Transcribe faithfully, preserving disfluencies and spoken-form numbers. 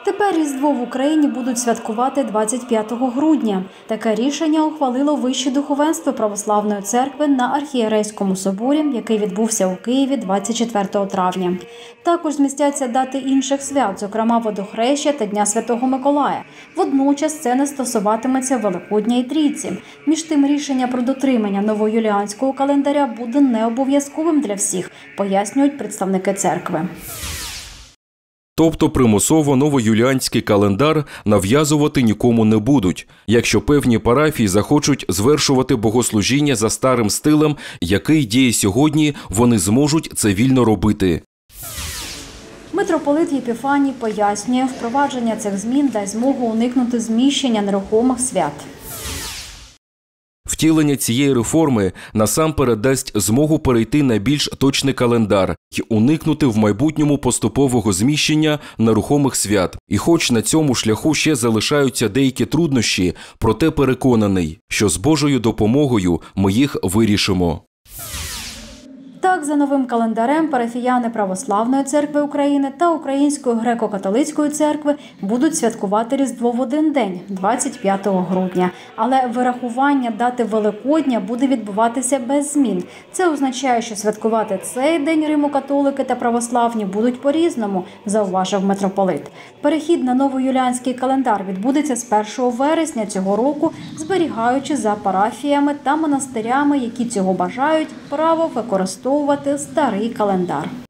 Тепер Різдво в Україні будуть святкувати двадцять п'ятого грудня. Таке рішення ухвалило Вище духовенство Православної церкви на Архієрейському соборі, який відбувся у Києві двадцять четвертого травня. Також змістяться дати інших свят, зокрема Водохреща та Дня Святого Миколая. Водночас це не стосуватиметься Великодня і Трійці. Між тим, рішення про дотримання новоюліанського календаря буде не обов'язковим для всіх, пояснюють представники церкви. Тобто примусово новоюліанський календар нав'язувати нікому не будуть, якщо певні парафії захочуть звершувати богослужіння за старим стилем, який діє сьогодні, вони зможуть це вільно робити. Митрополит Єпіфаній пояснює, впровадження цих змін дасть змогу уникнути зміщення нерухомих свят. Втілення цієї реформи насамперед дасть змогу перейти на більш точний календар і уникнути в майбутньому поступового зміщення нерухомих свят. І хоч на цьому шляху ще залишаються деякі труднощі, проте переконаний, що з Божою допомогою ми їх вирішимо. Так, за новим календарем парафіяни Православної церкви України та Української греко-католицької церкви будуть святкувати Різдво в один день – двадцять п'ятого грудня. Але вирахування дати Великодня буде відбуватися без змін. Це означає, що святкувати цей день римо-католики та православні будуть по-різному, зауважив митрополит. Перехід на новоюліанський календар відбудеться з першого вересня цього року, зберігаючи за парафіями та монастирями, які цього бажають, право використовувати старий календар.